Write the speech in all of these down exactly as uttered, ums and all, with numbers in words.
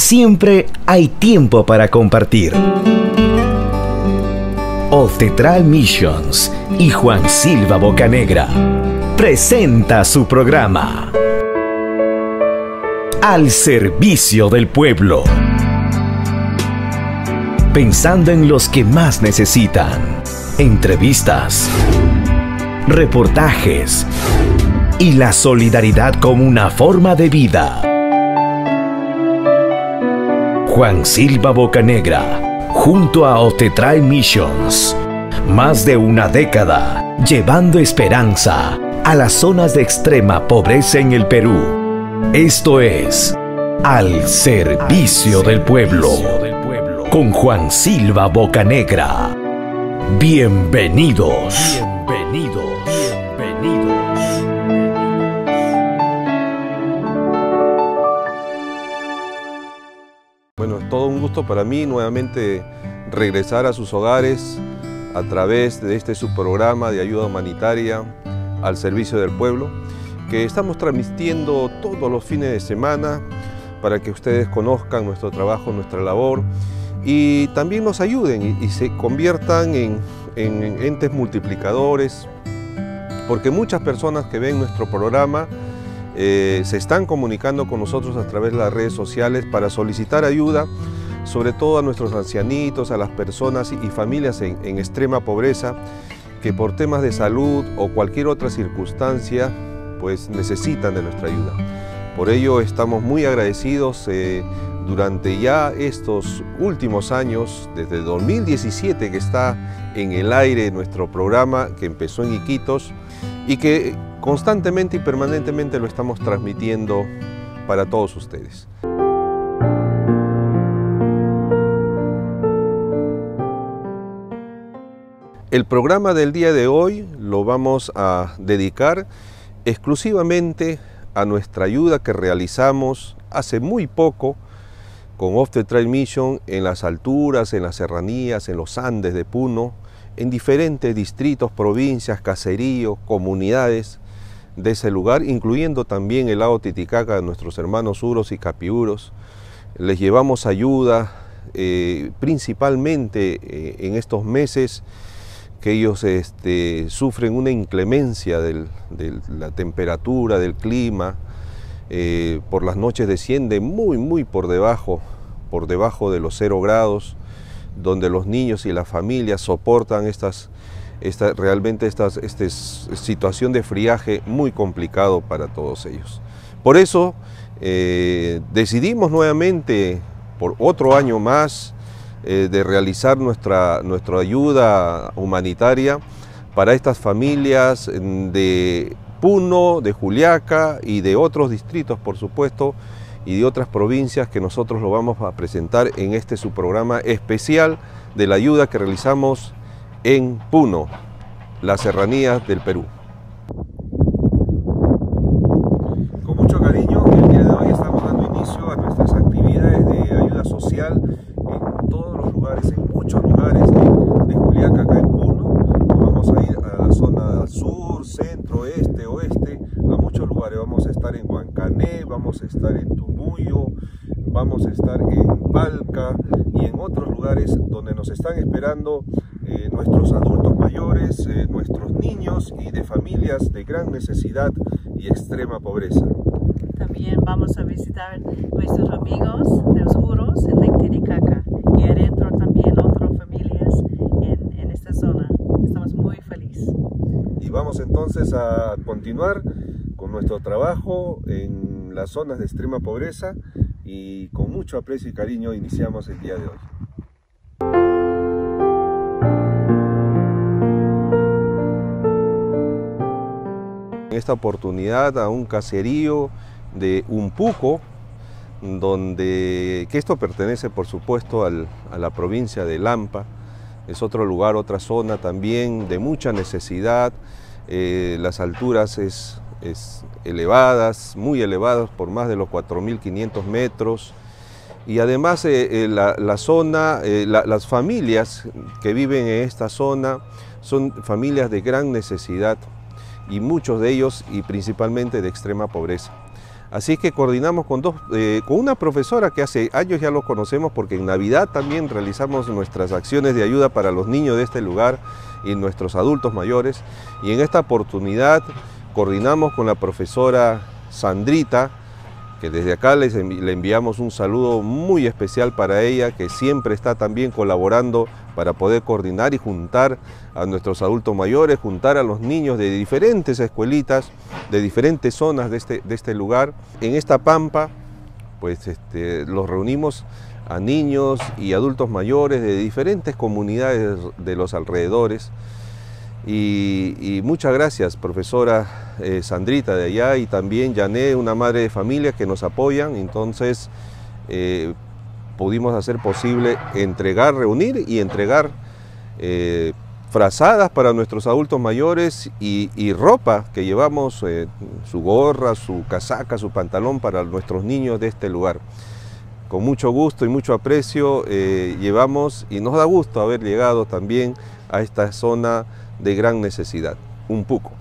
siempre hay tiempo para compartir. Oftetral Missions y Juan Silva Bocanegra presenta su programa Al Servicio del Pueblo, pensando en los que más necesitan. Entrevistas, reportajes y la solidaridad como una forma de vida. Juan Silva Bocanegra, junto a Oftetral Missions, más de una década llevando esperanza a las zonas de extrema pobreza en el Perú. Esto es Al Servicio del Pueblo, con Juan Silva Bocanegra. Bienvenidos. Bienvenidos. Bienvenidos. Bueno, es todo un gusto para mí nuevamente regresar a sus hogares a través de este subprograma de ayuda humanitaria al servicio del pueblo, que estamos transmitiendo todos los fines de semana para que ustedes conozcan nuestro trabajo, nuestra labor, y también nos ayuden y, y se conviertan en, en, en entes multiplicadores, porque muchas personas que ven nuestro programa eh, se están comunicando con nosotros a través de las redes sociales para solicitar ayuda, sobre todo a nuestros ancianitos, a las personas y, y familias en, en extrema pobreza, que por temas de salud o cualquier otra circunstancia pues necesitan de nuestra ayuda. Por ello estamos muy agradecidos eh, durante ya estos últimos años, desde dos mil diecisiete que está en el aire nuestro programa, que empezó en Iquitos y que constantemente y permanentemente lo estamos transmitiendo para todos ustedes. El programa del día de hoy lo vamos a dedicar exclusivamente a nuestra ayuda que realizamos hace muy poco con Oftetral Mission en las alturas, en las serranías, en los Andes de Puno, en diferentes distritos, provincias, caseríos, comunidades de ese lugar, incluyendo también el lago Titicaca de nuestros hermanos Uros y Capiuros. Les llevamos ayuda eh, principalmente eh, en estos meses que ellos este, sufren una inclemencia de la temperatura, del clima, eh, por las noches desciende muy, muy por debajo, por debajo de los cero grados, donde los niños y las familias soportan estas, esta, realmente esta este, situación de friaje muy complicado para todos ellos. Por eso eh, decidimos nuevamente, por otro año más, eh, de realizar nuestra, nuestra ayuda humanitaria para estas familias de Puno, de Juliaca y de otros distritos, por supuesto, y de otras provincias que nosotros lo vamos a presentar en este subprograma especial de la ayuda que realizamos en Puno, las serranías del Perú. Con mucho cariño, el día de hoy estamos dando inicio a nuestras actividades de ayuda social en todos los lugares, en muchos lugares de, de Juliaca, acá en Puno. Vamos a ir a la zona sur, centro, este, oeste, a muchos lugares. Vamos a estar en Huancané, vamos a estar en Tumuyo, vamos a estar en Palca y en otros lugares donde nos están esperando eh, nuestros adultos mayores, eh, nuestros niños y de familias de gran necesidad y extrema pobreza. También vamos a visitar nuestros amigos de los Uros en Lake Titicaca y adentro también otras familias en, en esta zona. Estamos muy felices. Y vamos entonces a continuar con nuestro trabajo en las zonas de extrema pobreza y con mucho aprecio y cariño iniciamos el día de hoy. En esta oportunidad a un caserío de Umpuco, donde, que esto pertenece por supuesto al, a la provincia de Lampa, es otro lugar, otra zona también de mucha necesidad, eh, las alturas es, es elevadas, muy elevadas por más de los cuatro mil quinientos metros y además eh, eh, la, la zona, eh, la, las familias que viven en esta zona son familias de gran necesidad y muchos de ellos y principalmente de extrema pobreza. Así que coordinamos con, dos, eh, con una profesora que hace años ya los conocemos, porque en Navidad también realizamos nuestras acciones de ayuda para los niños de este lugar y nuestros adultos mayores. Y en esta oportunidad coordinamos con la profesora Sandrita, que desde acá les envi le enviamos un saludo muy especial para ella, que siempre está también colaborando para poder coordinar y juntar a nuestros adultos mayores, juntar a los niños de diferentes escuelitas, de diferentes zonas de este, de este lugar. En esta pampa, pues este, los reunimos a niños y adultos mayores de diferentes comunidades de los alrededores. Y, y muchas gracias, profesora eh, Sandrita de allá, y también Yané, una madre de familia que nos apoyan. Entonces eh, pudimos hacer posible entregar, reunir y entregar eh, frazadas para nuestros adultos mayores y, y ropa que llevamos, eh, su gorra, su casaca, su pantalón para nuestros niños de este lugar. Con mucho gusto y mucho aprecio eh, llevamos, y nos da gusto haber llegado también a esta zona de gran necesidad, un Puco.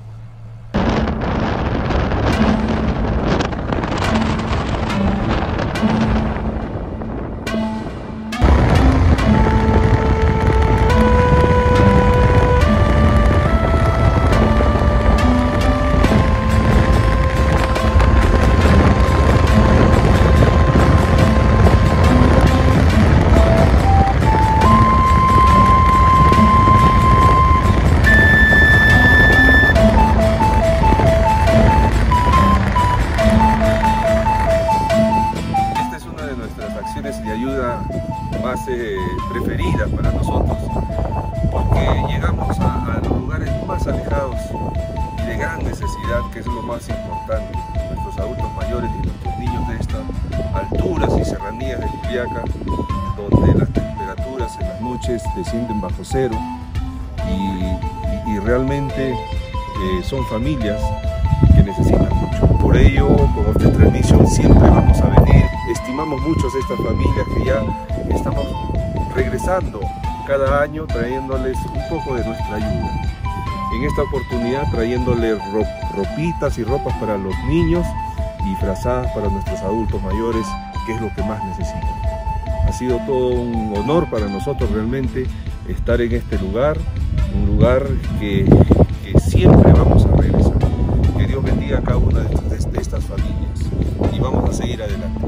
De ayuda más eh, preferidas para nosotros, porque llegamos a, a los lugares más alejados y de gran necesidad, que es lo más importante. Nuestros adultos mayores y nuestros niños de estas alturas y serranías de Juliaca, donde las temperaturas en las noches descienden bajo cero, y, y, y realmente eh, son familias que necesitan mucho. Por ello, con Office Transmission siempre vamos a venir. Estimamos mucho a estas familias que ya estamos regresando cada año, trayéndoles un poco de nuestra ayuda. En esta oportunidad trayéndoles ropitas y ropas para los niños y frazadas para nuestros adultos mayores, que es lo que más necesitan. Ha sido todo un honor para nosotros realmente estar en este lugar, un lugar que, que siempre vamos a regresar. Que Dios bendiga a cada una de estas, de estas familias, y vamos a seguir adelante.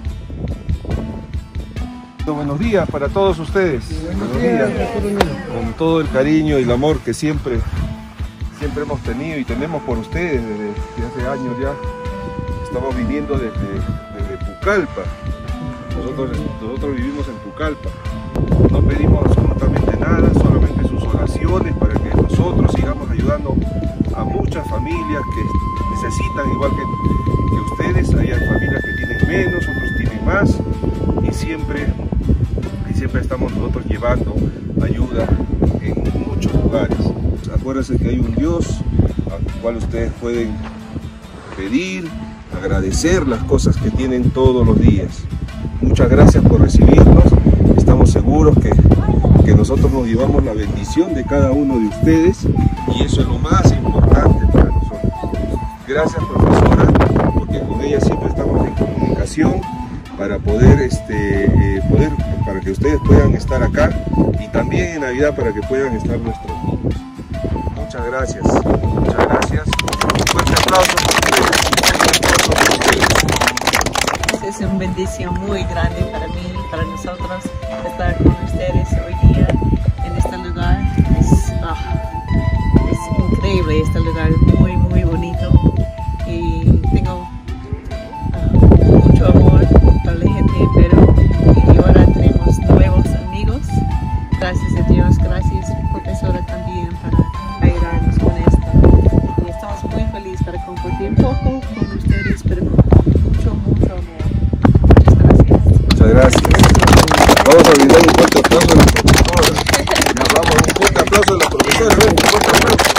Buenos días para todos ustedes. Buenos días. Con todo el cariño y el amor que siempre, siempre hemos tenido y tenemos por ustedes desde, desde hace años ya. Estamos viviendo desde, desde Pucallpa. Nosotros, nosotros vivimos en Pucallpa. No pedimos absolutamente nada, solamente sus oraciones para que nosotros sigamos ayudando a muchas familias que necesitan, igual que, que ustedes. Hay familias que tienen menos, otros tienen más, y siempre, y siempre estamos nosotros llevando ayuda en muchos lugares. Acuérdense que hay un Dios al cual ustedes pueden pedir, agradecer las cosas que tienen todos los días. Muchas gracias por recibirnos. Estamos seguros que, que nosotros nos llevamos la bendición de cada uno de ustedes, y eso es lo más importante para nosotros. Gracias, profesora, porque con ella siempre estamos en comunicación para poder, este, eh, poder, para que ustedes puedan estar acá, y también en Navidad para que puedan estar nuestros niños. Muchas gracias, muchas gracias. Un fuerte aplauso para ustedes. Es una bendición muy grande para mí, para nosotros, estar con ustedes hoy día en este lugar. Es, oh, es increíble este lugar, muy, muy bonito. Y tengo uh, mucho amor para la gente, pero y ahora tenemos nuevos amigos. Gracias a Dios, gracias profesora también para ayudarnos con esto. Y estamos muy felices para compartir un poco con ustedes, pero con mucho, mucho amor. Muchas gracias. Vamos a brindar un fuerte aplauso a la profesora. Vamos, un fuerte aplauso a la profesora. Un fuerte aplauso.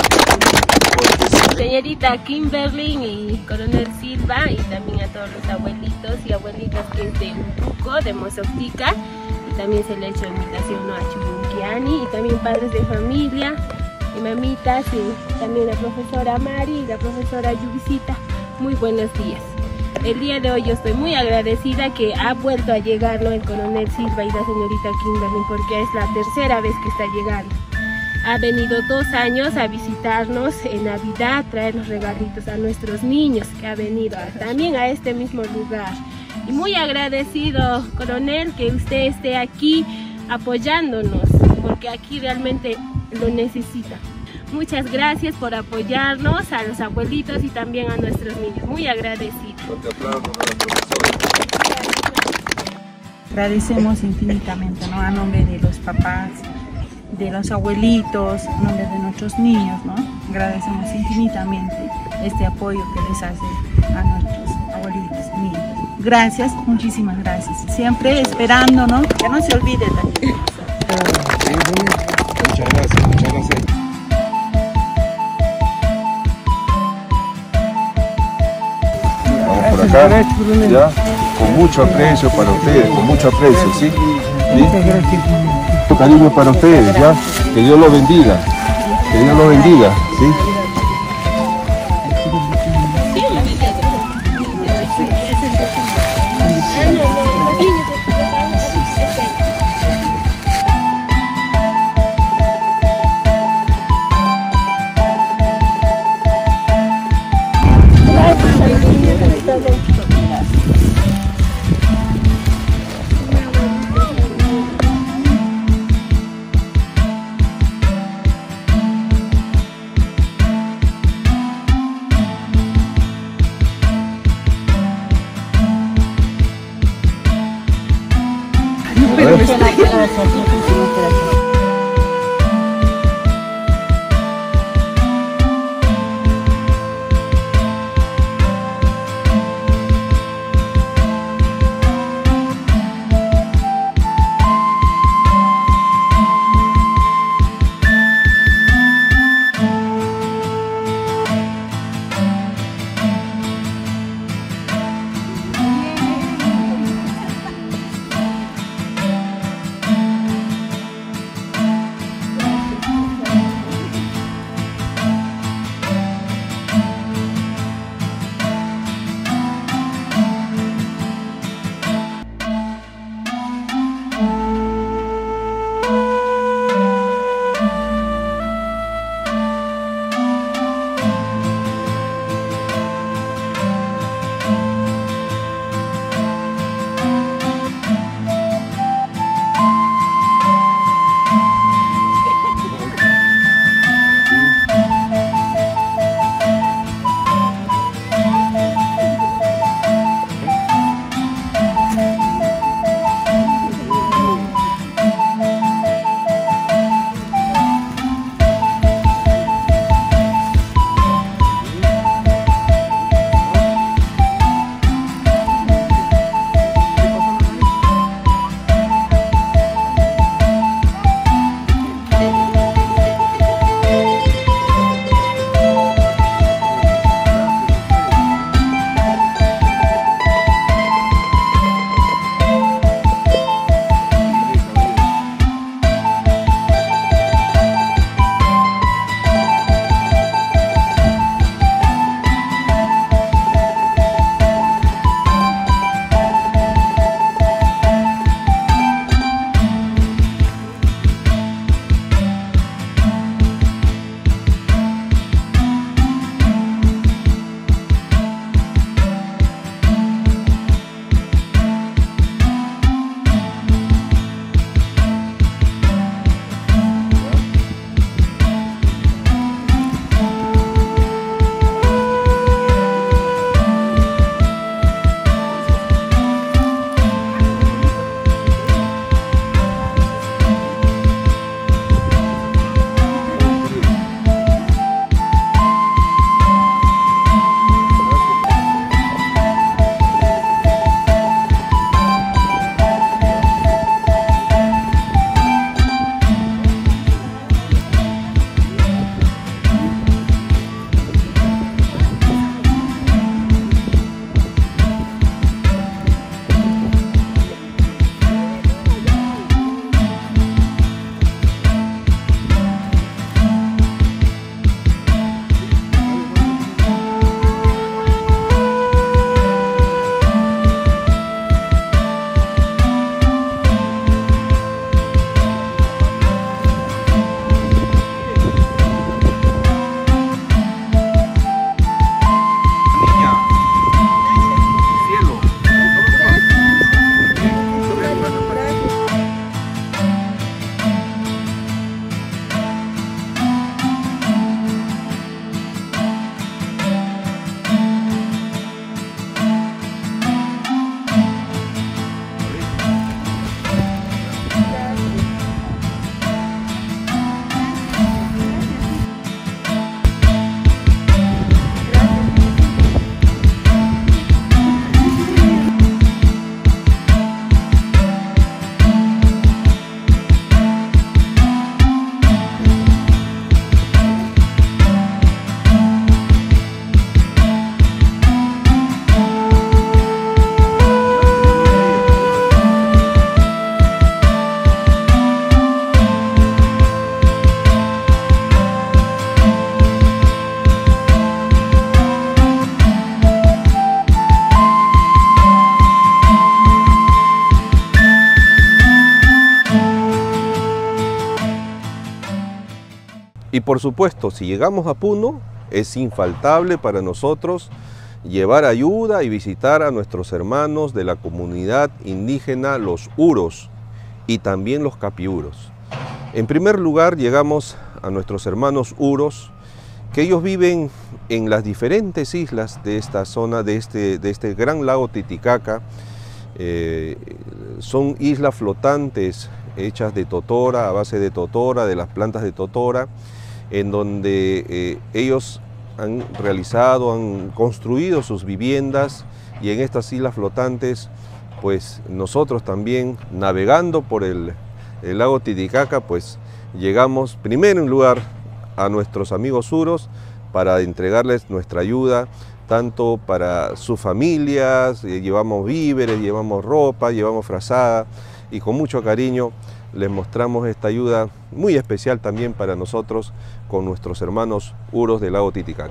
Señorita Kimberly y Coronel Silva, y también a todos los abuelitos y abuelitas que es de Puco, de Mozoctica, y también se le ha hecho invitación, ¿no?, a Chubunquiani, y también padres de familia y mamitas, y también la profesora Mari y la profesora Yubisita. Muy buenos días. el día de hoy yo estoy muy agradecida que ha vuelto a llegar, ¿no?, el coronel Silva y la señorita Kimberly, porque es la tercera vez que está llegando. Ha venido dos años a visitarnos en Navidad, traer los regalitos a nuestros niños, que ha venido a, también a este mismo lugar. Y muy agradecido, coronel, que usted esté aquí apoyándonos, porque aquí realmente lo necesita. Muchas gracias por apoyarnos, a los abuelitos y también a nuestros niños. Muy agradecido. Agradecemos infinitamente, ¿no?, a nombre de los papás, de los abuelitos, a nombre de nuestros niños, ¿no? Agradecemos infinitamente este apoyo que les hace a nuestros abuelitos, niños. Gracias, muchísimas gracias. Siempre esperando, ¿no?, que no se olvide de Muchas gracias, muchas gracias. Vamos por acá, ya, con mucho aprecio para ustedes, con mucho aprecio, ¿sí? Muchas gracias. Cariño para ustedes, ya, que Dios los bendiga, que Dios los bendiga, ¿sí? por supuesto, si llegamos a Puno, es infaltable para nosotros llevar ayuda y visitar a nuestros hermanos de la comunidad indígena, los Uros, y también los Capiuros. En primer lugar, llegamos a nuestros hermanos Uros, que ellos viven en las diferentes islas de esta zona, de este, de este gran lago Titicaca. Eh, son islas flotantes hechas de totora, a base de totora, de las plantas de totora, en donde eh, ellos han realizado, han construido sus viviendas, y en estas islas flotantes, pues nosotros también, navegando por el, el lago Titicaca, pues llegamos primero en lugar a nuestros amigos Uros para entregarles nuestra ayuda, tanto para sus familias, eh, llevamos víveres, llevamos ropa, llevamos frazada, y con mucho cariño les mostramos esta ayuda muy especial también para nosotros con nuestros hermanos Uros del lago Titicaca.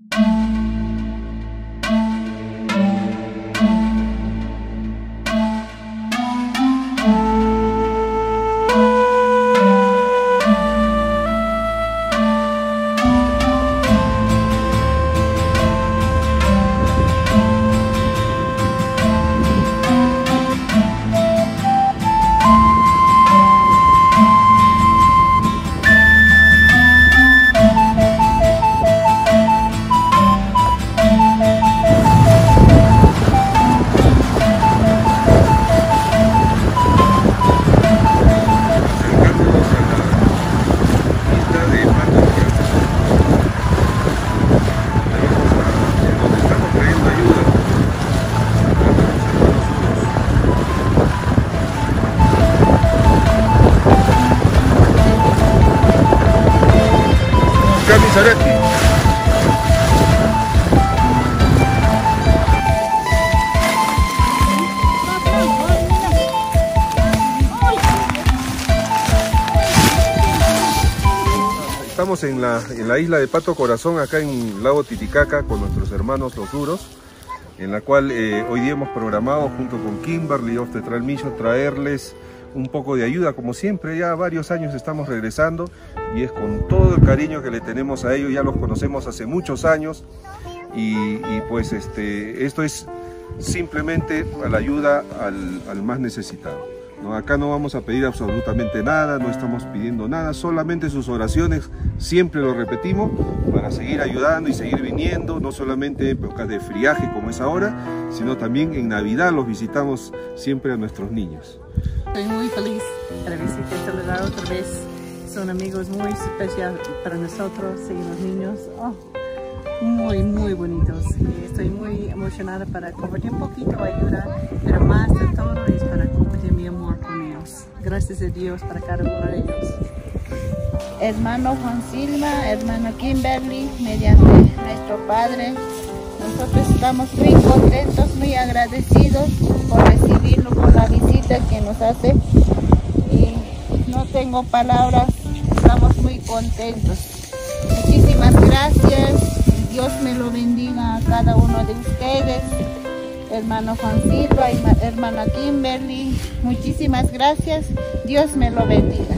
Estamos en la, en la isla de Pato Corazón, acá en el lago Titicaca, con nuestros hermanos los Uros, en la cual eh, hoy día hemos programado junto con Kimberly of the Trail Mission traerles un poco de ayuda. Como siempre, ya varios años estamos regresando, y es con todo el cariño que le tenemos a ellos. Ya los conocemos hace muchos años, y, y pues este, esto es simplemente a la ayuda al, al más necesitado. No, acá no vamos a pedir absolutamente nada, no estamos pidiendo nada, solamente sus oraciones, siempre lo repetimos, para seguir ayudando y seguir viniendo, no solamente en épocas de friaje como es ahora, sino también en Navidad los visitamos siempre a nuestros niños. Estoy muy feliz para visitar este lugar otra vez. Son amigos muy especiales para nosotros y los niños. Oh, muy, muy bonitos. Y estoy muy emocionada para compartir un poquito de ayuda, pero más de todo es para compartir mi amor con ellos. Gracias a Dios para cada uno de ellos. Hermano Juan Silva, hermano Kimberly, mediante nuestro Padre, nosotros estamos muy contentos, muy agradecidos por recibirlo, por la visita que nos hace. Y no tengo palabras, estamos muy contentos. Muchísimas gracias. Dios me lo bendiga a cada uno de ustedes, hermano Juan Silva y hermana Kimberly, muchísimas gracias, Dios me lo bendiga.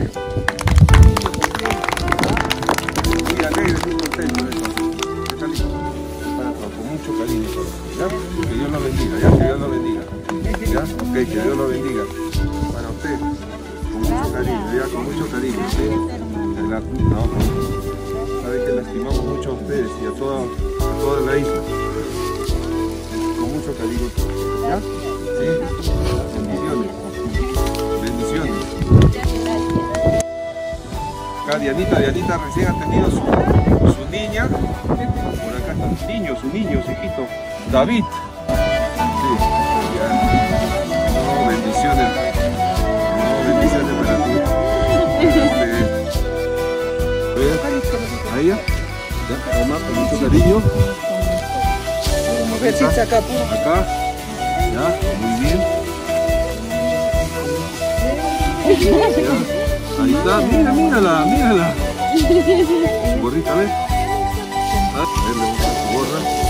Muy alegre, muy contento de esto. Con mucho cariño, ¿ya? Que Dios lo bendiga, ya, que Dios lo bendiga. ¿Ya? Ok, que Dios lo bendiga. Para usted, con mucho cariño, ya, con mucho cariño. ¿Sí? La, no, no. Saben que lastimamos mucho a ustedes y a toda, a toda la isla. Con mucho cariño. ¿Ya? ¿Sí? Bendiciones. Bendiciones. Acá Dianita, Dianita recién ha tenido su, su niña. Por acá está su niño, su niño, su hijito. David. Sí. No, bendiciones. No, bendiciones para ti. Este, a ella, ya, mamá, con mucho cariño. Mujercita acá, acá, ya, muy bien. Ya, ahí está, mira, mírala, mírala. Gorrita, ¿ves? A ver, le gusta su gorra.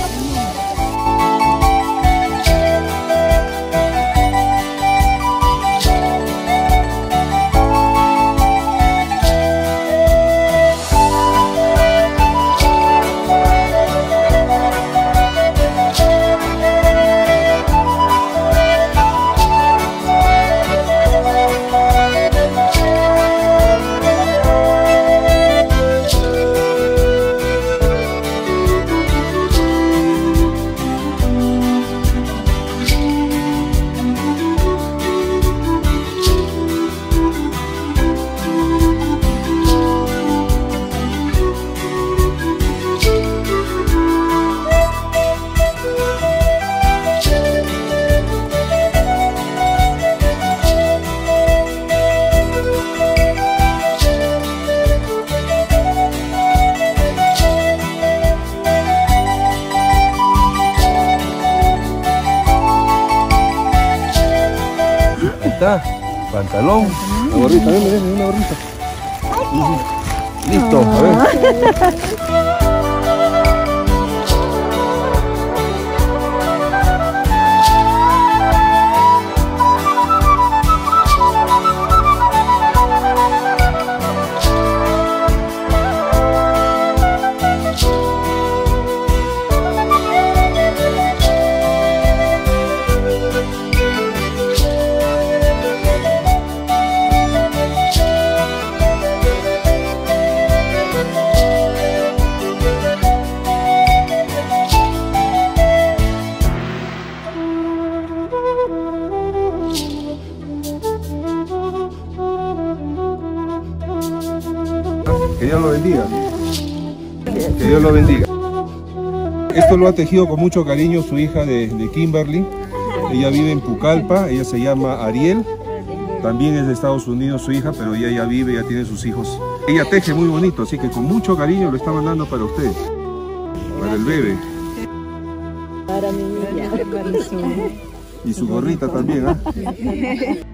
está. Pantalón. La gorrita, ven, ven, una gorrita. Listo, a ver. Que Dios lo bendiga. Que Dios lo bendiga. Esto lo ha tejido con mucho cariño su hija de, de Kimberly. Ella vive en Pucallpa, ella se llama Ariel. También es de Estados Unidos su hija, pero ella ya vive, ya tiene sus hijos. Ella teje muy bonito, así que con mucho cariño lo está mandando para ustedes. Para el bebé. Para mi niña. Y su gorrita también, ¿ah? ¿eh?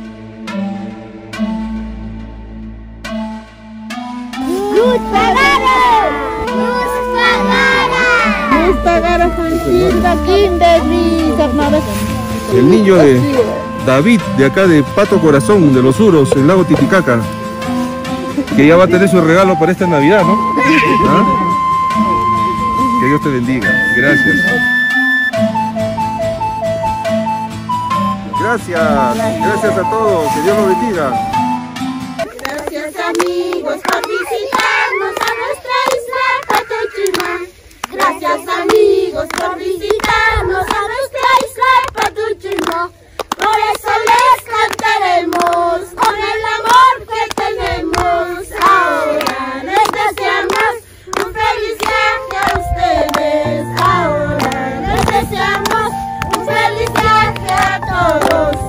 ¡Luz pagada! ¡Luz pagada! ¡Luz pagada, Francisca, Kimberly! El niño de David, de acá de Pato Corazón, de los Uros, el lago Titicaca, que ya va a tener su regalo para esta Navidad, ¿no? ¿Ah? Que Dios te bendiga. Gracias. Gracias. Gracias a todos. Que Dios los bendiga. Gracias, amigos, por visitarnos a nuestra isla Patuchima. Gracias, amigos, por visitarnos a nuestra isla Patuchima. Por eso les cantaremos con el amor que tenemos. Ahora les deseamos un feliz viaje a ustedes. Ahora les deseamos un feliz viaje a todos.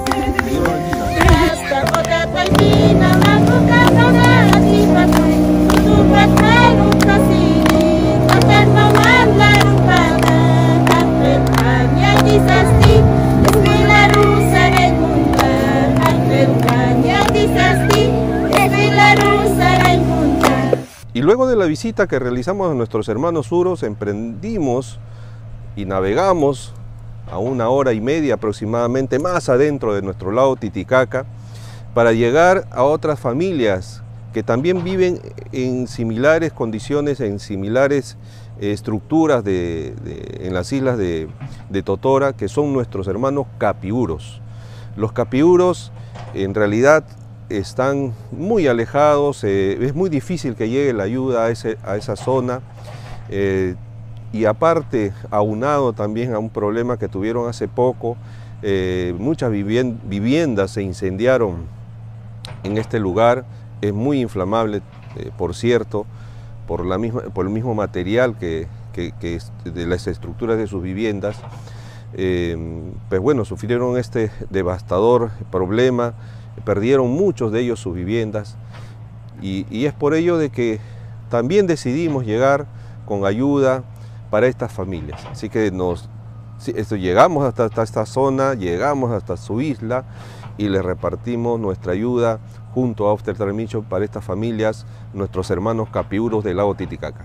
Esta gota termina la boca de la tipa. Tu pastel un casini, pastel mamá la rupada, pastel caña y sasti, es la luz en el mundo, pastel caña y sasti, es la luz en el mundo. Y luego de la visita que realizamos a nuestros hermanos Uros, emprendimos y navegamos a una hora y media aproximadamente más adentro de nuestro lago Titicaca para llegar a otras familias que también viven en similares condiciones, en similares eh, estructuras de, de, en las islas de, de Totora, que son nuestros hermanos capiuros. Los capiuros en realidad están muy alejados, eh, es muy difícil que llegue la ayuda a, ese, a esa zona, eh, y aparte, aunado también a un problema que tuvieron hace poco, eh, muchas viviendas se incendiaron en este lugar. Es muy inflamable, eh, por cierto, por, la misma, por el mismo material que, que, que es de las estructuras de sus viviendas. Eh, pues bueno, sufrieron este devastador problema, perdieron muchos de ellos sus viviendas, y, y es por ello de que también decidimos llegar con ayuda para estas familias. Así que nos esto, llegamos hasta, hasta esta zona, llegamos hasta su isla y les repartimos nuestra ayuda junto a After Trail Mission para estas familias, nuestros hermanos capiuros del lago Titicaca.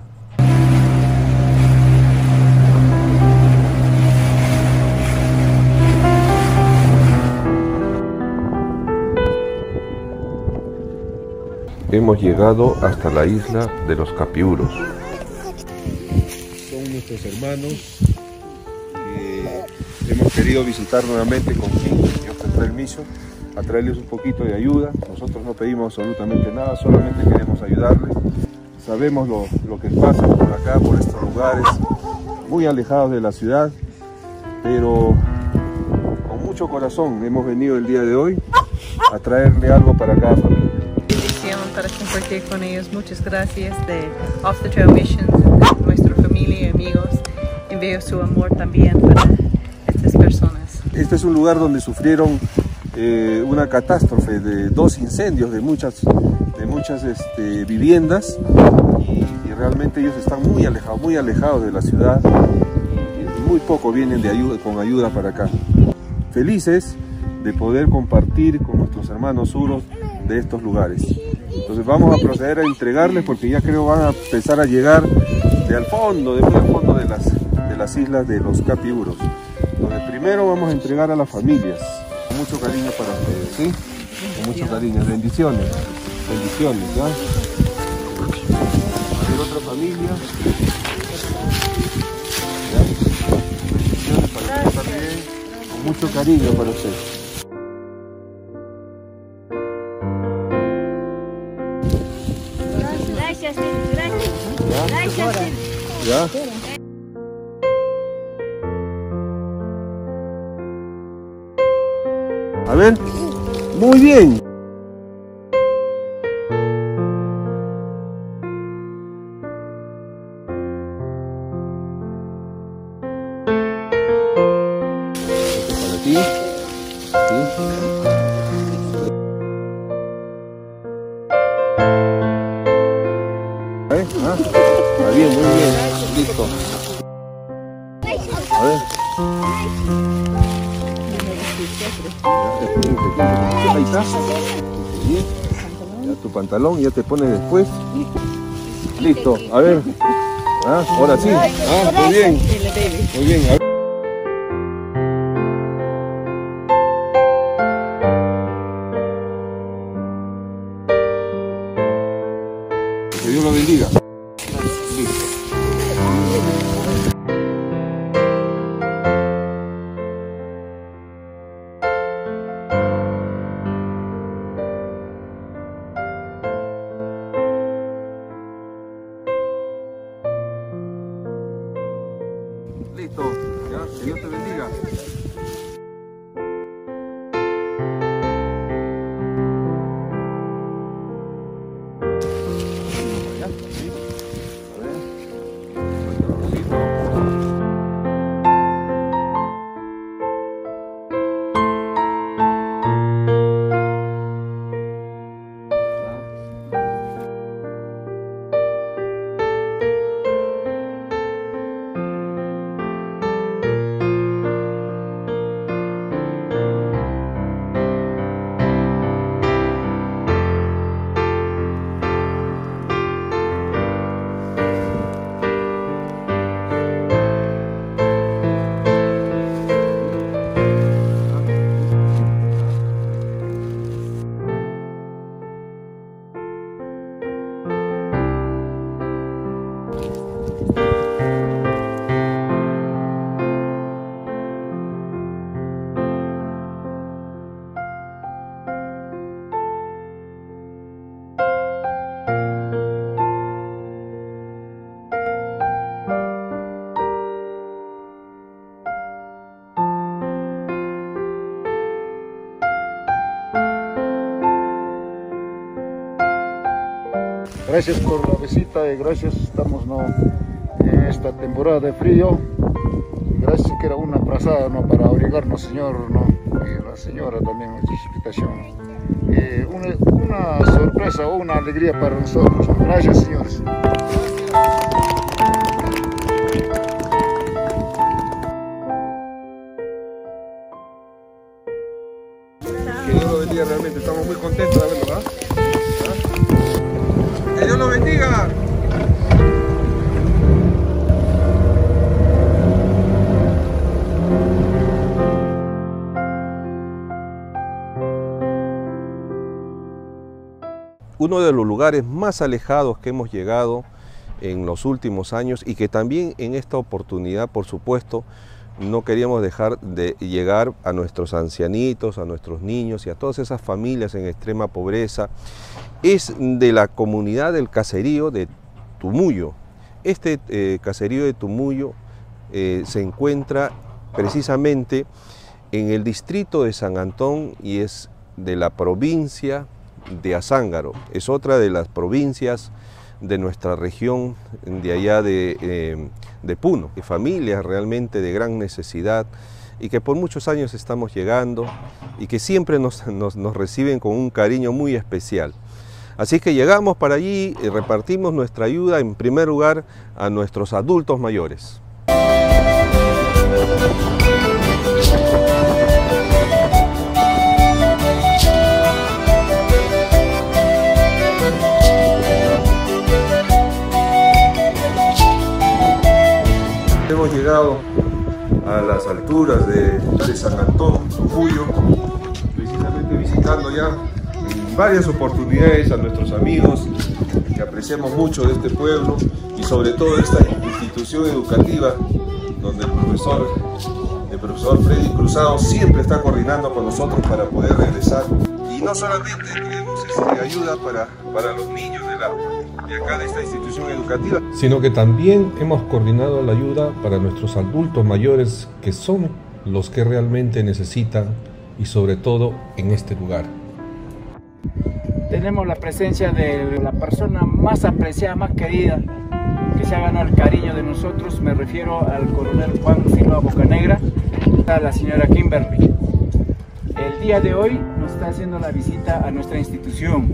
Hemos llegado hasta la isla de los capiuros. Son nuestros hermanos que hemos querido visitar nuevamente con King y After Trail Mission, a traerles un poquito de ayuda. Nosotros no pedimos absolutamente nada, solamente queremos ayudarles. Sabemos lo, lo que pasa por acá, por estos lugares, muy alejados de la ciudad, pero con mucho corazón hemos venido el día de hoy a traerle algo para cada familia. Para compartir con ellos, muchas gracias de After Trail Mission, de nuestra familia y amigos. Envío su amor también para estas personas. Este es un lugar donde sufrieron eh, una catástrofe de dos incendios de muchas, de muchas este, viviendas, y, y realmente ellos están muy alejados, muy alejados de la ciudad, y, y muy poco vienen de ayuda, con ayuda para acá. Felices de poder compartir con nuestros hermanos suros de estos lugares. Entonces vamos a proceder a entregarles porque ya creo van a empezar a llegar de al fondo, de muy al fondo de las, de las islas de los Capiuros. Entonces primero vamos a entregar a las familias, con mucho cariño para ustedes, ¿sí? Con mucho cariño, bendiciones, bendiciones, ¿ya? ¿Cualquier otra familia? ¿Ya? Bendiciones para ustedes también, con mucho cariño para ustedes. ¿Ya? A ver, muy bien. Para ti. ¿Sí? ¿Eh? ¿Ah? Está bien, muy bien. Listo. A ver. Ahí está. Bien. Ya tu pantalón ya te pones después. Listo. A ver. Ah, ahora sí. Ah, muy bien. Muy bien. A ver. Que Dios lo bendiga. Listo. Listo, ya, que Dios te bendiga. Ya, sí. A ver. Pantaloncito. Gracias por la visita y gracias, estamos ¿no? en esta temporada de frío. Gracias que era una frazada ¿no? para abrigarnos, Señor, ¿no? Y la señora también, nuestra invitación. Eh, una, una sorpresa o una alegría para nosotros. Gracias, señores. Que Dios lo bendiga realmente, estamos muy contentos de verlo, ¿verdad? ¡Que Dios lo bendiga! Uno de los lugares más alejados que hemos llegado en los últimos años y que también en esta oportunidad, por supuesto, no queríamos dejar de llegar a nuestros ancianitos, a nuestros niños y a todas esas familias en extrema pobreza, es de la comunidad del caserío de Tumuyo. Este eh, caserío de Tumuyo eh, se encuentra precisamente en el distrito de San Antón y es de la provincia de Azángaro. Es otra de las provincias de nuestra región de allá de, eh, de Puno, de familias realmente de gran necesidad y que por muchos años estamos llegando y que siempre nos, nos, nos reciben con un cariño muy especial. Así que llegamos para allí y repartimos nuestra ayuda en primer lugar a nuestros adultos mayores. llegado a las alturas de, de San Antón, Sucuyo, precisamente visitando ya en varias oportunidades a nuestros amigos que apreciamos mucho de este pueblo y sobre todo de esta institución educativa donde el profesor, el profesor Freddy Cruzado siempre está coordinando con nosotros para poder regresar. Y no solamente tenemos este, ayuda para, para los niños de, la, de acá de esta institución educativa, sino que también hemos coordinado la ayuda para nuestros adultos mayores, que son los que realmente necesitan, y sobre todo en este lugar. Tenemos la presencia de la persona más apreciada, más querida, que se ha ganado el cariño de nosotros. Me refiero al coronel Juan Silva Bocanegra, a la señora Kimberly. El día de hoy nos está haciendo la visita a nuestra institución.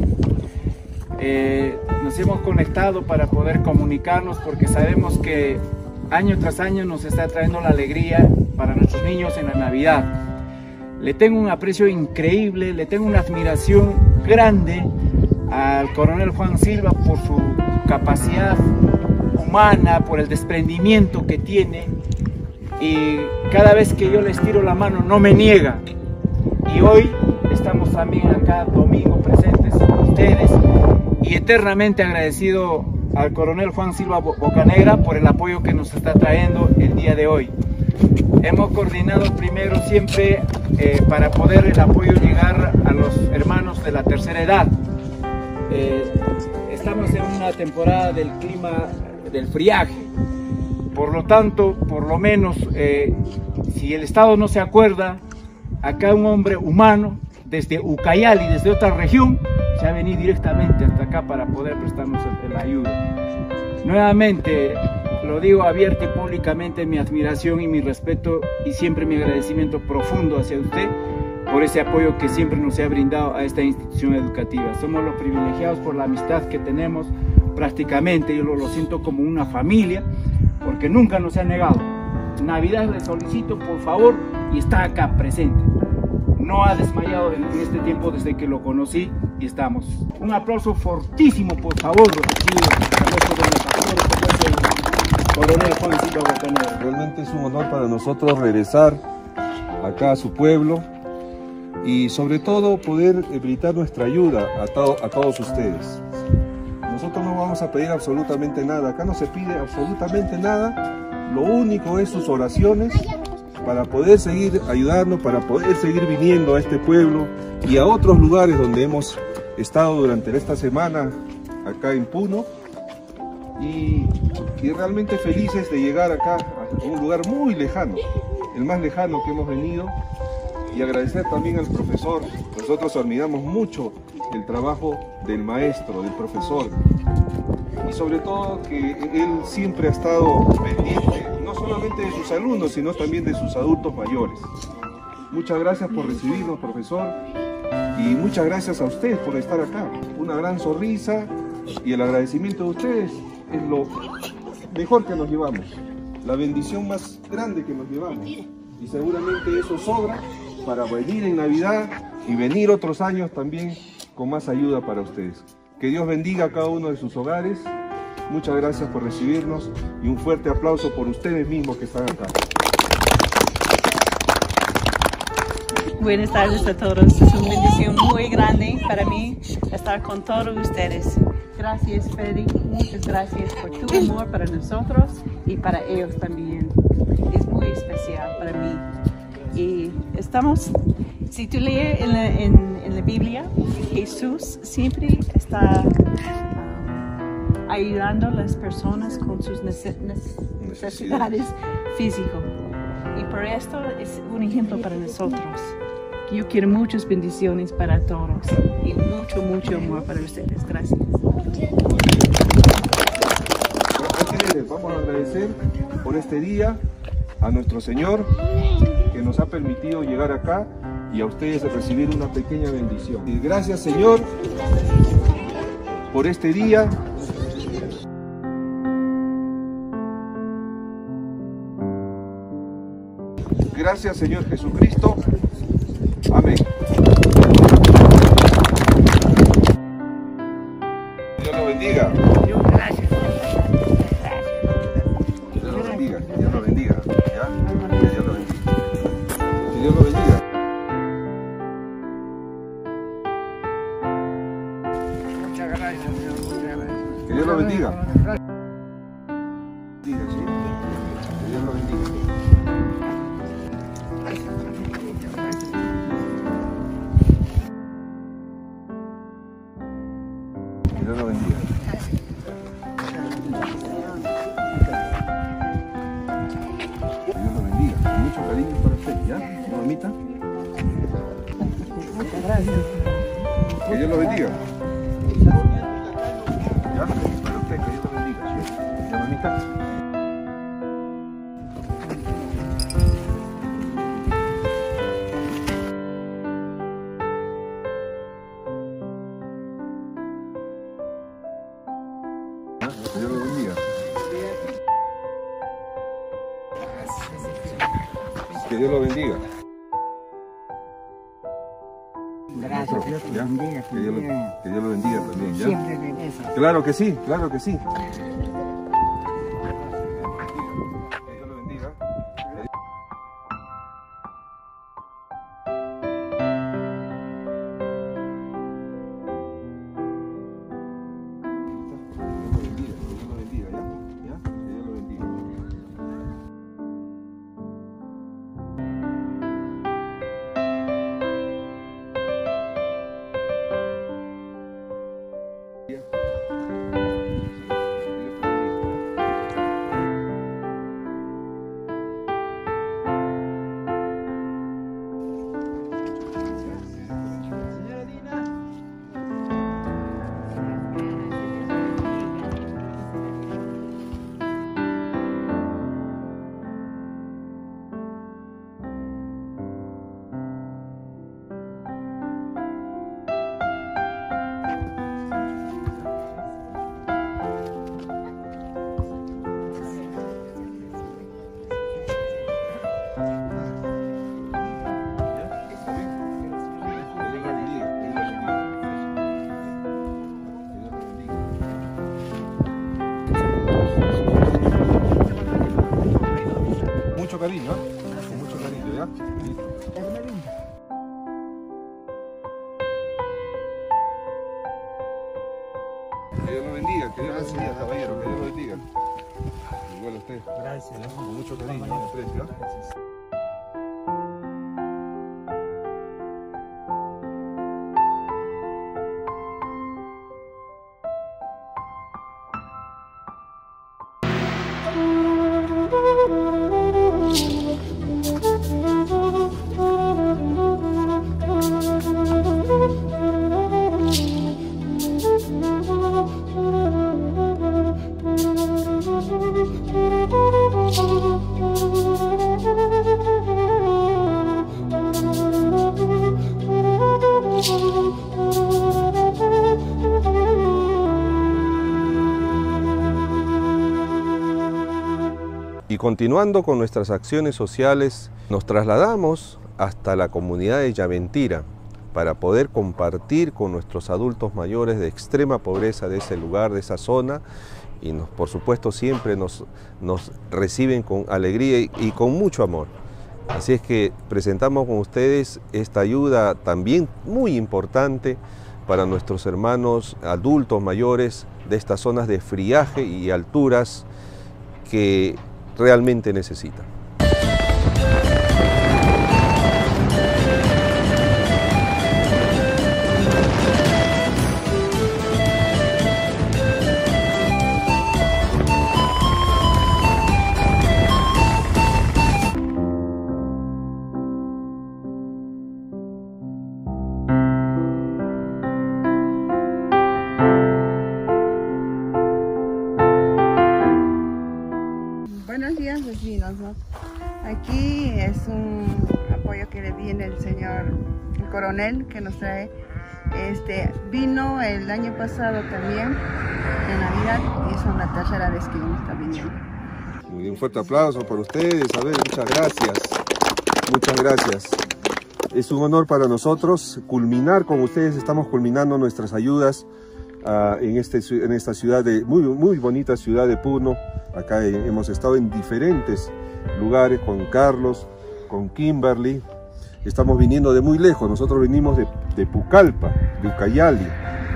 Eh, nos hemos conectado para poder comunicarnos porque sabemos que año tras año nos está trayendo la alegría para nuestros niños en la Navidad. Le tengo un aprecio increíble, le tengo una admiración grande al coronel Juan Silva por su capacidad humana, por el desprendimiento que tiene, y cada vez que yo le estiro la mano no me niega. Y hoy estamos también acá domingo presentes con ustedes y eternamente agradecido al coronel Juan Silva Bocanegra por el apoyo que nos está trayendo el día de hoy. Hemos coordinado primero siempre eh, para poder el apoyo llegar a los hermanos de la tercera edad. Eh, estamos en una temporada del clima del friaje, por lo tanto, por lo menos, eh, si el Estado no se acuerda, acá un hombre humano desde Ucayali, desde otra región, se ha venido directamente hasta acá para poder prestarnos la ayuda. Nuevamente, lo digo abierta y públicamente, mi admiración y mi respeto y siempre mi agradecimiento profundo hacia usted por ese apoyo que siempre nos ha brindado a esta institución educativa. Somos los privilegiados por la amistad que tenemos prácticamente, yo lo, lo siento como una familia, porque nunca nos ha negado. Navidad le solicito por favor y está acá presente. No ha desmayado en este tiempo desde que lo conocí y estamos. Un aplauso fortísimo, por favor, lo recibo a nuestro coronel Juan Silva Bocanegra. Realmente es un honor para nosotros regresar acá a su pueblo y sobre todo poder brindar nuestra ayuda a, to a todos ustedes. Nosotros no vamos a pedir absolutamente nada, acá no se pide absolutamente nada, lo único es sus oraciones para poder seguir ayudando, para poder seguir viniendo a este pueblo y a otros lugares donde hemos estado durante esta semana acá en Puno. Y, y realmente felices de llegar acá a un lugar muy lejano, el más lejano que hemos venido, y agradecer también al profesor. Nosotros admiramos mucho el trabajo del maestro, del profesor, y sobre todo que él siempre ha estado pendiente, no solamente de sus alumnos, sino también de sus adultos mayores. Muchas gracias por recibirnos, profesor, y muchas gracias a ustedes por estar acá. Una gran sonrisa y el agradecimiento de ustedes es lo mejor que nos llevamos, la bendición más grande que nos llevamos, y seguramente eso sobra para venir en Navidad y venir otros años también con más ayuda para ustedes. Que Dios bendiga a cada uno de sus hogares. Muchas gracias por recibirnos y un fuerte aplauso por ustedes mismos que están acá. Buenas tardes a todos, es una bendición muy grande para mí estar con todos ustedes. Gracias, Freddy, muchas gracias por tu amor para nosotros y para ellos también. Es muy especial para mí. Y estamos, si tú lees en la, en, en la Biblia, Jesús siempre está um, ayudando a las personas con sus necesidades físicas. Y por esto es un ejemplo para nosotros. Yo quiero muchas bendiciones para todos y mucho, mucho amor para ustedes. Gracias. Vamos a agradecer por este día a nuestro Señor que nos ha permitido llegar acá y a ustedes recibir una pequeña bendición. Y gracias, Señor, por este día. Gracias, Señor Jesucristo. Amén. Dios lo bendiga. Dios lo bendiga. Dios lo bendiga. Que Dios lo bendiga. Diga, ¿sí? Que Dios lo bendiga. Que Dios lo bendiga. Que Dios lo bendiga. Con mucho cariño para usted, ¿ya? ¿No, mamita? Muchas gracias. Que Dios lo bendiga. ¿Ya? Para usted, que Dios lo bendiga. ¿Sí? ¿Ya, mamita? Que Dios lo bendiga. Que Dios lo bendiga. Gracias, Dios te bendiga. Que Dios, lo, que Dios lo bendiga también, ¿ya? Siempre regresa. Claro que sí, claro que sí. Que Dios lo bendiga. Mucho cariño, ¿eh? Con mucho cariño, ¿ya? Que Dios lo bendiga, que Dios lo bendiga, caballero, que Dios lo bendiga. Igual a usted. Gracias. Con mucho cariño, ¿no? Aprecio, ¿eh? Y continuando con nuestras acciones sociales, nos trasladamos hasta la comunidad de Yaventira para poder compartir con nuestros adultos mayores de extrema pobreza de ese lugar, de esa zona, y nos, por supuesto siempre nos, nos reciben con alegría y, y con mucho amor. Así es que presentamos con ustedes esta ayuda también muy importante para nuestros hermanos adultos mayores de estas zonas de friaje y alturas que realmente necesitan. Buenos días, vecinos, ¿no? Aquí es un apoyo que le viene el señor el coronel que nos trae. Este, vino el año pasado también, en Navidad, y es la tercera vez que nos está viniendo. Muy bien, un fuerte aplauso por ustedes. A ver, muchas gracias. Muchas gracias. Es un honor para nosotros culminar con ustedes. Estamos culminando nuestras ayudas uh, en, este, en esta ciudad, de, muy, muy bonita ciudad de Puno. Acá hemos estado en diferentes lugares con Carlos, con Kimberly. Estamos viniendo de muy lejos. Nosotros venimos de, de Pucallpa, de Ucayali.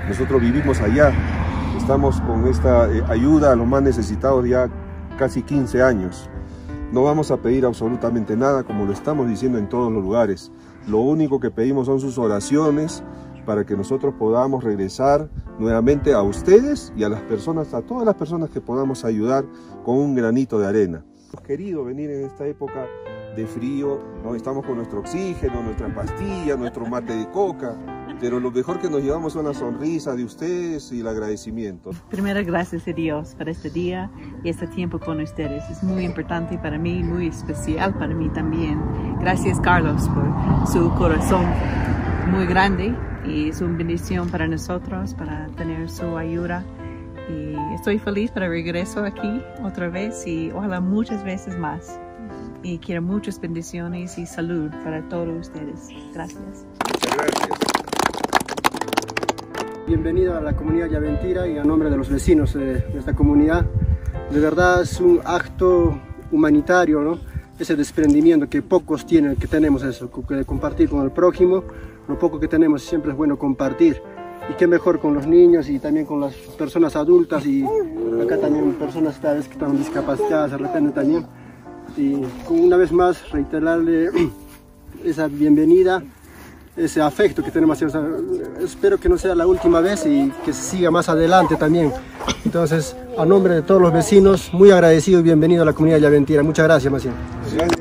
nosotros vivimos allá, estamos con esta eh, ayuda a los más necesitados ya casi quince años. No vamos a pedir absolutamente nada, como lo estamos diciendo en todos los lugares. Lo único que pedimos son sus oraciones para que nosotros podamos regresar nuevamente a ustedes y a las personas, a todas las personas que podamos ayudar con un granito de arena. Hemos querido venir en esta época de frío, ¿no? Estamos con nuestro oxígeno, nuestra pastilla, nuestro mate de coca, pero lo mejor que nos llevamos son la sonrisa de ustedes y el agradecimiento. Primero, gracias a Dios por este día y este tiempo con ustedes. Es muy importante para mí, muy especial para mí también. Gracias, Carlos, por su corazón muy grande y es una bendición para nosotros, para tener su ayuda. Y estoy feliz para regreso aquí otra vez y ojalá muchas veces más. Y quiero muchas bendiciones y salud para todos ustedes. Gracias. Muchas gracias. Bienvenido a la comunidad Yaventira y a nombre de los vecinos de, de esta comunidad. De verdad es un acto humanitario, ¿no? Ese desprendimiento que pocos tienen, que tenemos eso, que compartir con el prójimo. Lo poco que tenemos siempre es bueno compartir. Y qué mejor con los niños y también con las personas adultas y acá también personas tal vez que están discapacitadas de repente también. Y una vez más reiterarle esa bienvenida, ese afecto que tenemos hacia nosotros. Espero que no sea la última vez y que se siga más adelante también. Entonces, a nombre de todos los vecinos, muy agradecido y bienvenido a la comunidad Yaventira. Muchas gracias, Maciel. Gracias.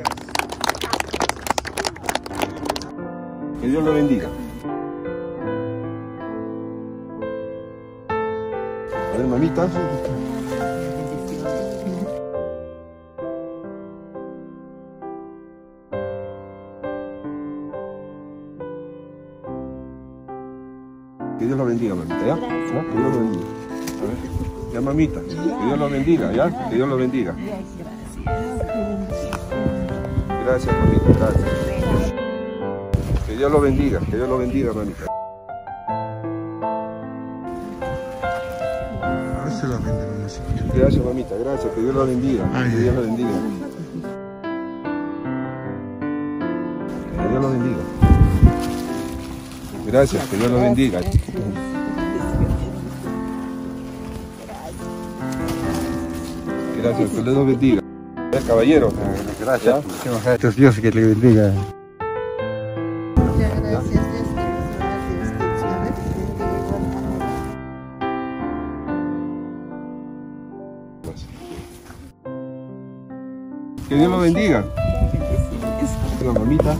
Que Dios lo bendiga. A ver, mamita. Que Dios lo bendiga, mamita, ¿ya? ¿Ya? Que Dios lo bendiga. A ver, ya, mamita, que Dios lo bendiga, ¿ya? Que Dios lo bendiga. Gracias, mamita, gracias. Que Dios lo bendiga, que Dios lo bendiga, mamita. Gracias, mamita, gracias, que Dios lo bendiga, que Dios lo bendiga. Que Dios lo bendiga. Gracias, que Dios lo bendiga. Gracias, que Dios lo bendiga. Caballero, gracias. Gracias, Dios que le bendiga. Muchas gracias. Que Dios lo bendiga. La mamita.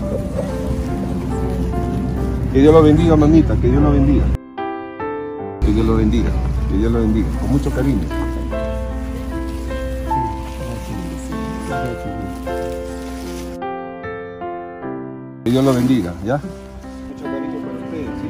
Que Dios lo bendiga, mamita. Que Dios lo bendiga. Que Dios lo bendiga. Que Dios lo bendiga. Con mucho cariño. Que Dios lo bendiga, ¿ya? Mucho cariño para ustedes, ¿sí?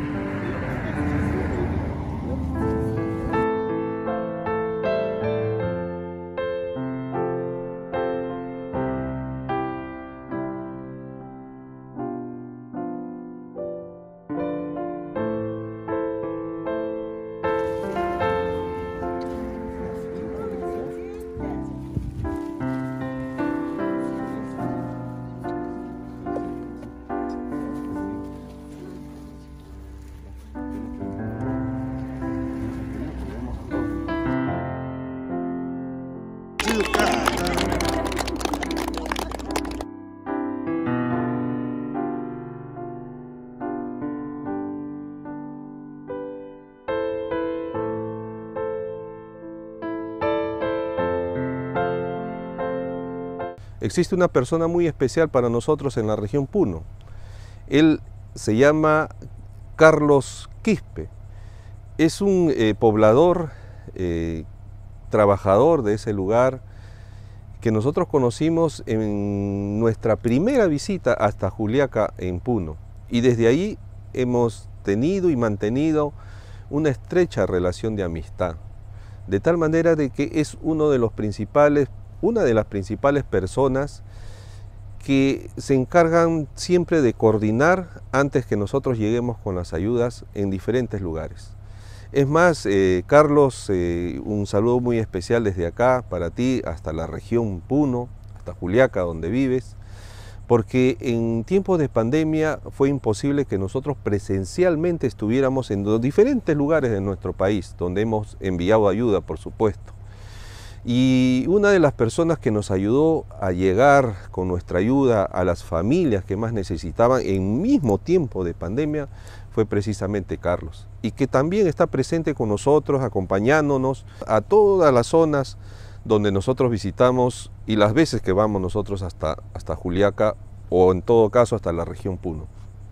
Existe una persona muy especial para nosotros en la región Puno. Él se llama Carlos Quispe. Es un eh, poblador, eh, trabajador de ese lugar que nosotros conocimos en nuestra primera visita hasta Juliaca en Puno. Y desde ahí hemos tenido y mantenido una estrecha relación de amistad. De tal manera de que es uno de los principales una de las principales personas que se encargan siempre de coordinar antes que nosotros lleguemos con las ayudas en diferentes lugares. Es más, eh, Carlos, eh, un saludo muy especial desde acá para ti, hasta la región Puno, hasta Juliaca, donde vives, porque en tiempos de pandemia fue imposible que nosotros presencialmente estuviéramos en los diferentes lugares de nuestro país, donde hemos enviado ayuda, por supuesto. Y una de las personas que nos ayudó a llegar con nuestra ayuda a las familias que más necesitaban en mismo tiempo de pandemia fue precisamente Carlos, y que también está presente con nosotros, acompañándonos a todas las zonas donde nosotros visitamos y las veces que vamos nosotros hasta, hasta Juliaca, o en todo caso hasta la región Puno.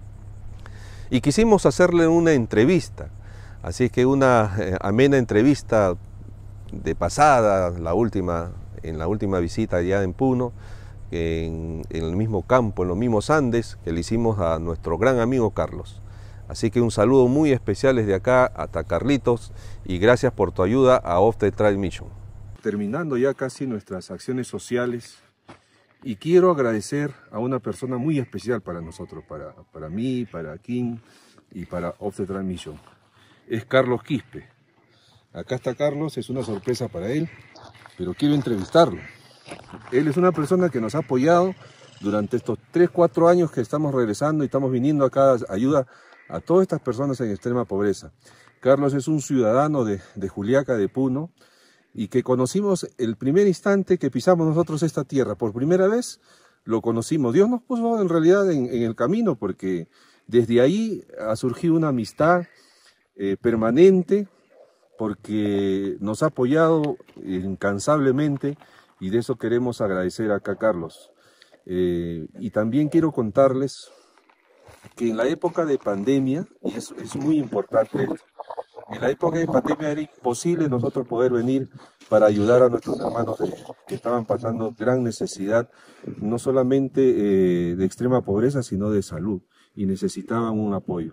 Y quisimos hacerle una entrevista, así que una eh, amena entrevista de pasada, la última, en la última visita allá en Puno, en, en el mismo campo, en los mismos Andes, que le hicimos a nuestro gran amigo Carlos. Así que un saludo muy especial desde acá hasta Carlitos, y gracias por tu ayuda a Off the Trail Mission. Terminando ya casi nuestras acciones sociales, y quiero agradecer a una persona muy especial para nosotros, para, para mí, para Kim y para Off the Trail Mission. Es Carlos Quispe. Acá está Carlos, es una sorpresa para él, pero quiero entrevistarlo. Él es una persona que nos ha apoyado durante estos tres, cuatro años que estamos regresando y estamos viniendo acá a ayuda a todas estas personas en extrema pobreza. Carlos es un ciudadano de, de Juliaca, de Puno, y que conocimos el primer instante que pisamos nosotros esta tierra. Por primera vez lo conocimos. Dios nos puso en realidad en, en el camino, porque desde ahí ha surgido una amistad eh, permanente, porque nos ha apoyado incansablemente, y de eso queremos agradecer acá a Carlos. Eh, y también quiero contarles que en la época de pandemia, y eso es muy importante, en la época de pandemia era imposible nosotros poder venir para ayudar a nuestros hermanos de, que estaban pasando gran necesidad, no solamente eh, de extrema pobreza, sino de salud, y necesitaban un apoyo.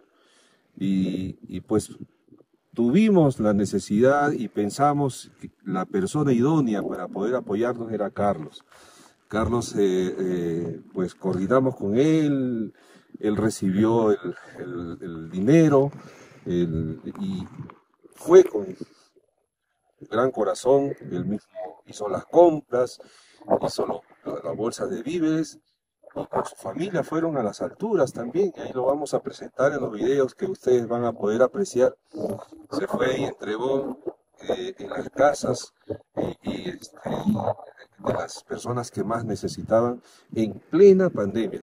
Y, y pues tuvimos la necesidad y pensamos que la persona idónea para poder apoyarnos era Carlos. Carlos, eh, eh, pues coordinamos con él, él recibió el, el, el dinero, el, y fue con gran corazón. Él mismo hizo las compras, hizo lo, la, la bolsa de víveres, y con su familia fueron a las alturas también, y ahí lo vamos a presentar en los videos que ustedes van a poder apreciar. Se fue y entregó eh, en las casas y, y este, de las personas que más necesitaban en plena pandemia.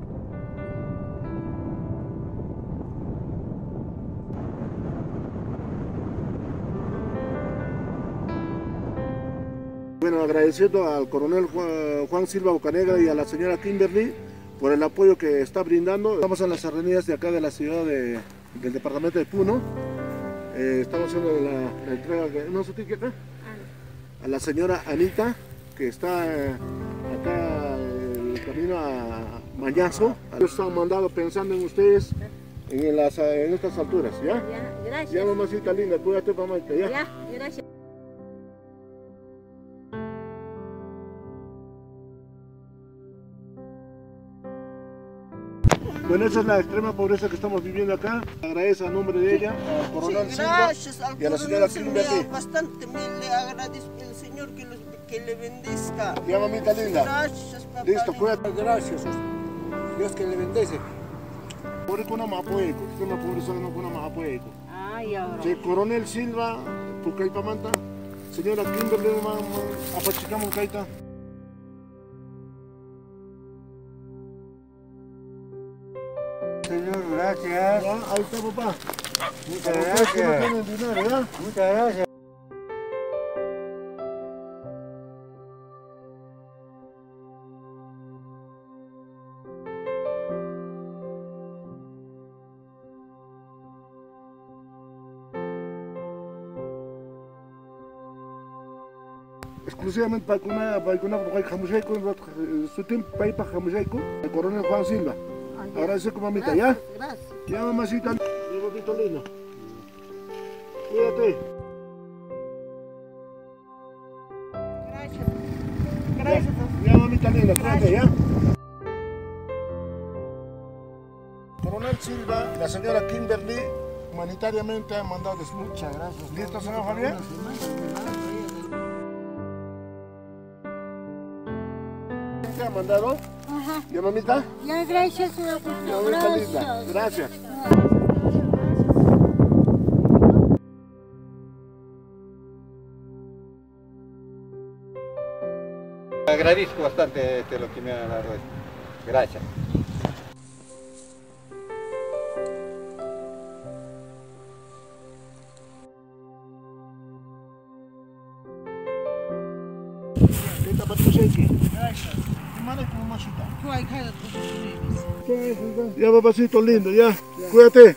Bueno, agradeciendo al coronel Juan, Juan Silva Bocanegra y a la señora Kimberly por el apoyo que está brindando. Estamos en las serranías de acá de la ciudad de, del departamento de Puno. Eh, estamos haciendo la, la entrega de, ¿no se tiene acá? A la señora Anita, que está eh, acá en el camino a Mañazo. Ellos han mandado pensando en ustedes en, las, en estas alturas, ¿ya? Ya, gracias. Ya, mamacita linda, cuídate, mamacita, ¿ya? Ya, gracias. Bueno, esa es la extrema pobreza que estamos viviendo acá. Agradezco a nombre de ella, al coronel sí, Silva gracias al y a la señora Kimberly. Bastante me le agradezco al Señor que, los, que le bendezca. Ya, mamita linda. Gracias, papá. Listo, cuídate. Gracias. Dios que le bendice. Por eso no me apoyo, extrema pobreza no me apoyo. Ay, ahora. Sí, coronel Silva, Pucaipamanta, señora Kimberly, apachicamos Caita. Señor, gracias. Ya, ahí está, papá. Muchas gracias. No tienen dinero, ¿ya? Muchas gracias. Exclusivamente para que para que para que su tiempo para ir para Jamuseco, el coronel Juan Silva. Agradezco, mamita, ¿ya? Gracias. Ya, mamacita. Mi papito lindo. Cuídate. Gracias. Gracias. Ya, ya mamita linda, cuídate, ¿ya? Coronel Silva y la señora Kimberly humanitariamente han mandado muchas gracias. ¿Listo, señor Javier? mandado? Ajá. ¿Ya, mamita? Ya, gracias. Ya, mamita linda. Gracias. Agradezco bastante este, lo que me ha dado. Gracias. Ya, papacito lindo, ya. Cuídate.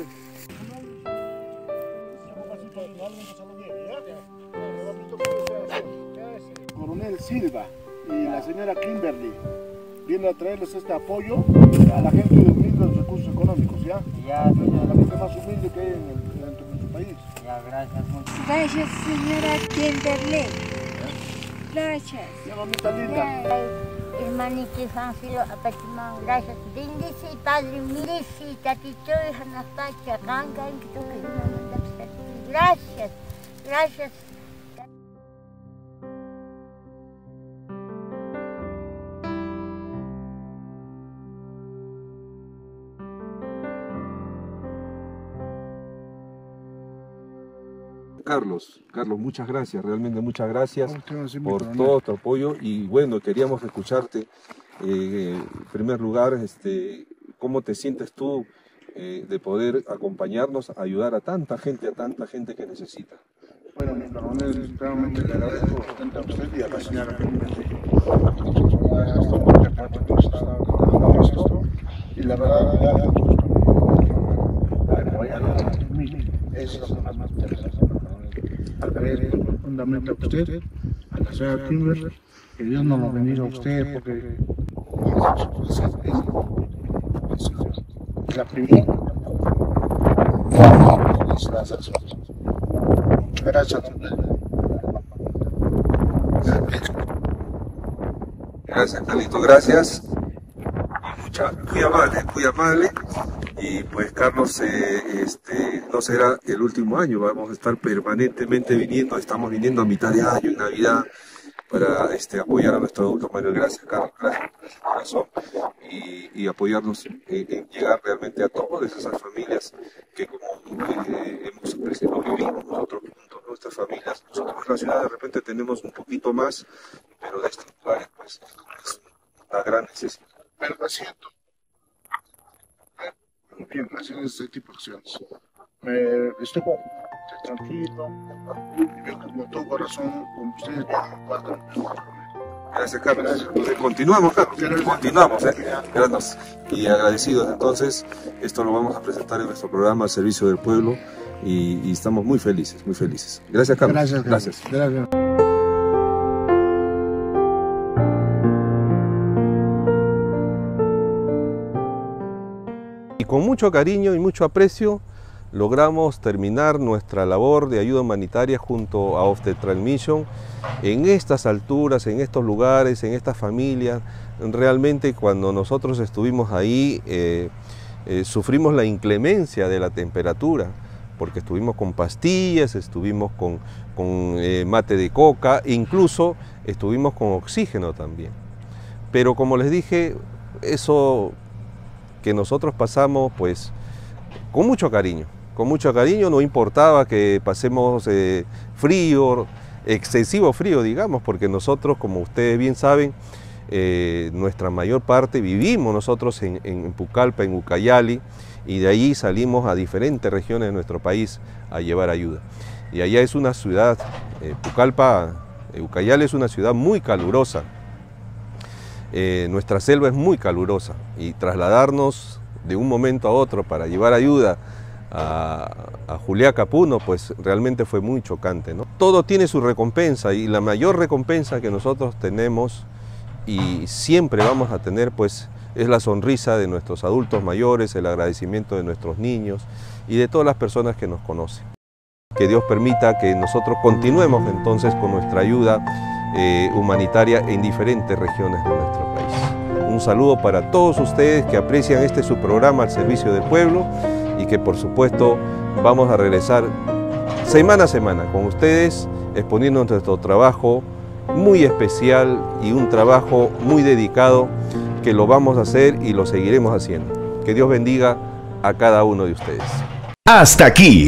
Coronel Silva y la señora Kimberly vienen a traerles este apoyo a la gente de humildes recursos económicos, ¿ya? Ya, a la gente más humilde que hay en, el, dentro de nuestro país. Ya, gracias mucho. Gracias, señora Kimberly. Gracias. Ya, mamita linda. Hermanito Fanfilo, Apatimán, gracias. Bendice, Padre, merece, Tatito, Hanapacha, Ganga, gracias, gracias. Carlos, Carlos, muchas gracias, realmente muchas gracias por todo tu apoyo y bueno, queríamos escucharte. Eh, en primer lugar, este, ¿cómo te sientes tú eh, de poder acompañarnos, ayudar a tanta gente, a tanta gente que necesita? Bueno, mi coronel, realmente le agradezco bastante a usted y a la señora y la verdad, es lo que más me interesa. Agradezco profundamente a usted, a la señora Kimberly, que Dios nos lo bendiga a usted, porque es la primera. Gracias. Gracias. Gracias, Carlito, gracias. Mucha, muy amable, muy amable. Y pues Carlos, eh, este, no será el último año, vamos a estar permanentemente viniendo, estamos viniendo a mitad de año, en Navidad, para este, apoyar a nuestro adulto mayor. Gracias, Carlos, gracias, gracias corazón, y, y apoyarnos en, en llegar realmente a todas esas familias que como eh, hemos presentado, vivimos nosotros juntos, nuestras familias. Nosotros en la ciudad de repente tenemos un poquito más, pero de estos lugares pues es una gran necesidad. Pero lo siento. Bien, haciendo este tipo de acciones. Me estoy tranquilo y veo con todo corazón con ustedes. Gracias, Carlos. Entonces, continuamos, Carlos. Continuamos, ¿eh? Gracias. Y agradecidos. Entonces, esto lo vamos a presentar en nuestro programa al servicio del pueblo y, y estamos muy felices, muy felices. Gracias, Carlos. Gracias. Gracias. Gracias. Y con mucho cariño y mucho aprecio logramos terminar nuestra labor de ayuda humanitaria junto a Of the Trail Mission en estas alturas, en estos lugares, en estas familias. Realmente cuando nosotros estuvimos ahí eh, eh, sufrimos la inclemencia de la temperatura, porque estuvimos con pastillas, estuvimos con, con eh, mate de coca, incluso estuvimos con oxígeno también. Pero como les dije, eso que nosotros pasamos pues con mucho cariño, con mucho cariño, no importaba que pasemos eh, frío, excesivo frío digamos, porque nosotros, como ustedes bien saben, eh, nuestra mayor parte vivimos nosotros en, en Pucallpa, en Ucayali, y de allí salimos a diferentes regiones de nuestro país a llevar ayuda. Y allá es una ciudad, eh, Pucallpa, eh, Ucayali es una ciudad muy calurosa. Eh, nuestra selva es muy calurosa y trasladarnos de un momento a otro para llevar ayuda a, a Juliaca, Puno, pues realmente fue muy chocante, ¿no? Todo tiene su recompensa y la mayor recompensa que nosotros tenemos y siempre vamos a tener pues es la sonrisa de nuestros adultos mayores, el agradecimiento de nuestros niños y de todas las personas que nos conocen. Que Dios permita que nosotros continuemos entonces con nuestra ayuda Eh, humanitaria en diferentes regiones de nuestro país. Un saludo para todos ustedes que aprecian este su programa al servicio del pueblo y que por supuesto vamos a regresar semana a semana con ustedes exponiendo nuestro trabajo muy especial y un trabajo muy dedicado que lo vamos a hacer y lo seguiremos haciendo. Que Dios bendiga a cada uno de ustedes. Hasta aquí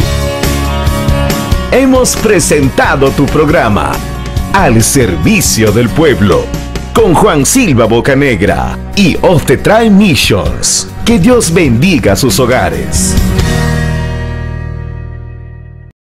hemos presentado tu programa Al Servicio del Pueblo con Juan Silva Bocanegra y Of The Tribe Missions. Que Dios bendiga sus hogares.